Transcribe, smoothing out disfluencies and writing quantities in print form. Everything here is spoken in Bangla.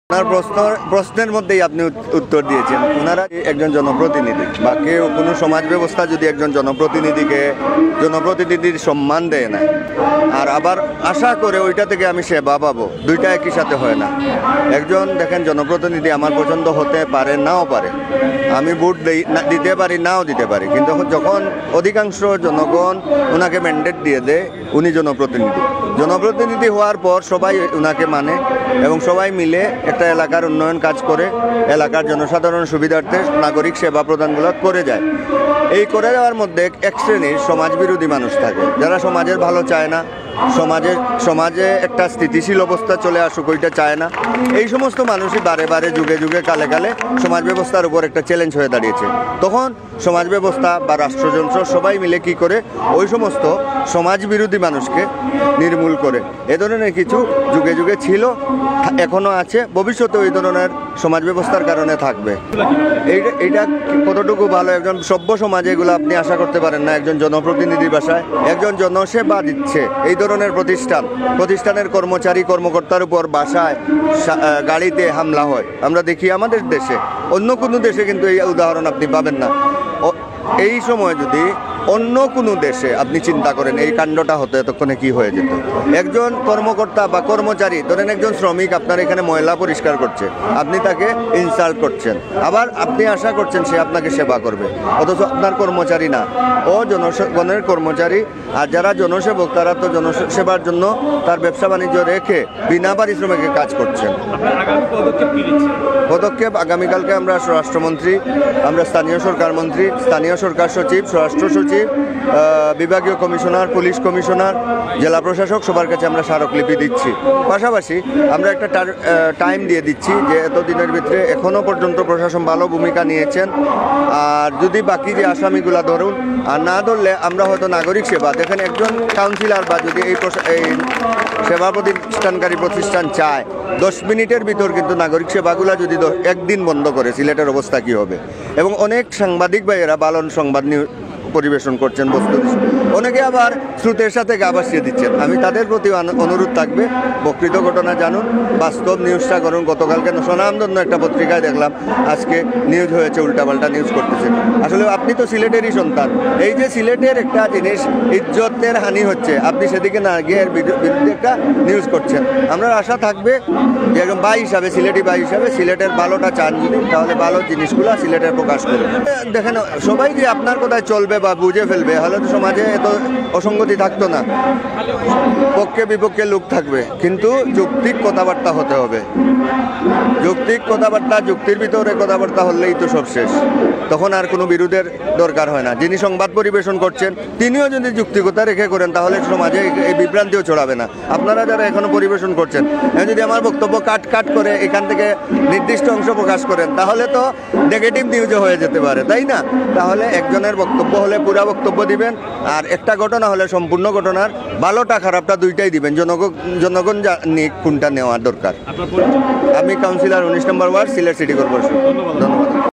ওনার প্রশ্নের মধ্যেই আপনি উত্তর দিয়েছেন। ওনারা একজন জনপ্রতিনিধি বা কেউ কোনো সমাজ ব্যবস্থা যদি একজন জনপ্রতিনিধির সম্মান দেয় না আর আবার আশা করে ওইটা থেকে আমি সেবা পাবো, দুইটা একই সাথে হয় না। একজন দেখেন জনপ্রতিনিধি আমার পছন্দ হতে পারে নাও পারে, আমি ভোট দিতে পারি নাও দিতে পারি, কিন্তু যখন অধিকাংশ জনগণ ওনাকে ম্যান্ডেট দিয়ে দেয় উনি জনপ্রতিনিধি হওয়ার পর সবাই ওনাকে মানে এবং সবাই মিলে একটা এলাকার উন্নয়ন কাজ করে এলাকার জনসাধারণ সুবিধার্থে নাগরিক সেবা প্রদানগুলো করে যায়। এই করে যাওয়ার মধ্যে এক শ্রেণীর সমাজ বিরোধী মানুষ থাকে যারা সমাজের ভালো চায় না, সমাজে একটা স্থিতিশীল অবস্থা চলে আসুক ওইটা চায় না। এই সমস্ত মানুষই বারে বারে যুগে যুগে কালে কালে সমাজ ব্যবস্থার উপর একটা চ্যালেঞ্জ হয়ে দাঁড়িয়েছে। তখন সমাজ ব্যবস্থা বা রাষ্ট্রযন্ত্র সবাই মিলে কি করে ওই সমস্ত সমাজ বিরোধী মানুষকে নির্মূল করে। এ ধরনের কিছু যুগে যুগে ছিল, এখনও আছে, ভবিষ্যতে ওই ধরনের সমাজ ব্যবস্থার কারণে থাকবে। এইটা কতটুকু ভালো একজন সভ্য সমাজে এগুলো আপনি আশা করতে পারেন না। একজন জনপ্রতিনিধির বাসায় একজন জনসেবা দিচ্ছে এই ধরনের প্রতিষ্ঠানের কর্মচারী কর্মকর্তার উপর বাসায় গাড়িতে হামলা হয় আমরা দেখি আমাদের দেশে। অন্য কোনো দেশে কিন্তু এই উদাহরণ আপনি পাবেন না। এই সময় যদি অন্য কোনো দেশে আপনি চিন্তা করেন এই কাণ্ডটা হতো এতক্ষণে কি হয়ে যেত। একজন কর্মকর্তা বা কর্মচারী, ধরেন একজন শ্রমিক আপনার এখানে ময়লা পরিষ্কার করছে, আপনি তাকে ইনসাল্ট করছেন, আবার আপনি আশা করছেন সে আপনাকে সেবা করবে, অথচ আপনার কর্মচারী না, ও জনগণের কর্মচারী। আর যারা জনসেবক তারা তো জনসেবার জন্য তার ব্যবসা বাণিজ্য রেখে বিনা পারিশ্রমিকে কাজ করছেন। পদক্ষেপ আগামীকালকে আমরা স্বরাষ্ট্রমন্ত্রী, আমরা স্থানীয় সরকার মন্ত্রী, স্থানীয় সরকার সচিব, স্বরাষ্ট্র সচিব, বিভাগীয় কমিশনার, পুলিশ কমিশনার, জেলা প্রশাসক সবার কাছে আমরা স্মারকলিপি দিচ্ছি। পাশাপাশি আমরা একটা টাইম দিয়ে দিচ্ছি যে এতদিনের ভিতরে এখনও পর্যন্ত প্রশাসন ভালো ভূমিকা নিয়েছেন, আর যদি বাকি যে আসামিগুলা ধরুন, আর না ধরলে আমরা হয়তো নাগরিক সেবা, দেখেন একজন কাউন্সিলর বা যদি এই সেবা প্রতিষ্ঠানকারী প্রতিষ্ঠান চায় 10 মিনিটের ভিতর কিন্তু নাগরিক সেবাগুলা যদি একদিন বন্ধ করে, সিলেটের অবস্থা কী হবে। এবং অনেক সাংবাদিক ভাইয়েরা ভালো সংবাদ পরিবেশন করছেন বস্তুনিষ্ঠ, অনেকে আবার স্রোতের সাথে গা ভাসিয়ে দিচ্ছেন। আমি তাদের প্রতি অনুরোধ থাকবে প্রকৃত ঘটনা জানুন, বাস্তব নিউজটা করুন। গতকালকে স্বনামধন্য একটা পত্রিকায় দেখলাম আজকে নিউজ হয়েছে উল্টাপাল্টা নিউজ করতেছেন। আসলে আপনি তো সিলেটেরই সন্তান, এই যে সিলেটের একটা জিনিস ইজ্জতের হানি হচ্ছে, আপনি সেদিকে না গিয়ে এর বিরুদ্ধে একটা নিউজ করছেন। আমরা আশা থাকবে যে একজন ভাই হিসাবে, সিলেটি ভাই হিসাবে সিলেটের ভালোটা চান যদি, তাহলে ভালো জিনিসগুলো সিলেটের প্রকাশ করুন। দেখেন সবাই যে আপনার কথায় চলবে বা বুঝে ফেলবে, হলে তো সমাজে এত অসঙ্গতি থাকতো না। পক্ষে বিপক্ষে লোক থাকবে, কিন্তু যৌক্তিক কথাবার্তা হতে হবে। যৌক্তিক কথাবার্তা, যুক্তির ভিতরে কথাবার্তা হলেই তো সব শেষ, তখন আর কোনো বিরোধের দরকার হয় না। যিনি সংবাদ পরিবেশন করছেন তিনিও যদি যুক্তিকতা রেখে করেন তাহলে সমাজে এই বিভ্রান্তিও ছড়াবে না। আপনারা যারা এখনো পরিবেশন করছেন, যদি আমার বক্তব্য কাট করে এখান থেকে নির্দিষ্ট অংশ প্রকাশ করেন তাহলে তো নেগেটিভ নিউজও হয়ে যেতে পারে, তাই না? তাহলে একজনের বক্তব্য হলে পুরা বক্তব্য দিবেন, আর একটা ঘটনা হলে সম্পূর্ণ ঘটনার ভালোটা খারাপটা দুইটাই দিবেন। জনগণ জানি কোনটা নেওয়া দরকার। আমি councillor 19 number ward, Sylhet city corporation. ধন্যবাদ।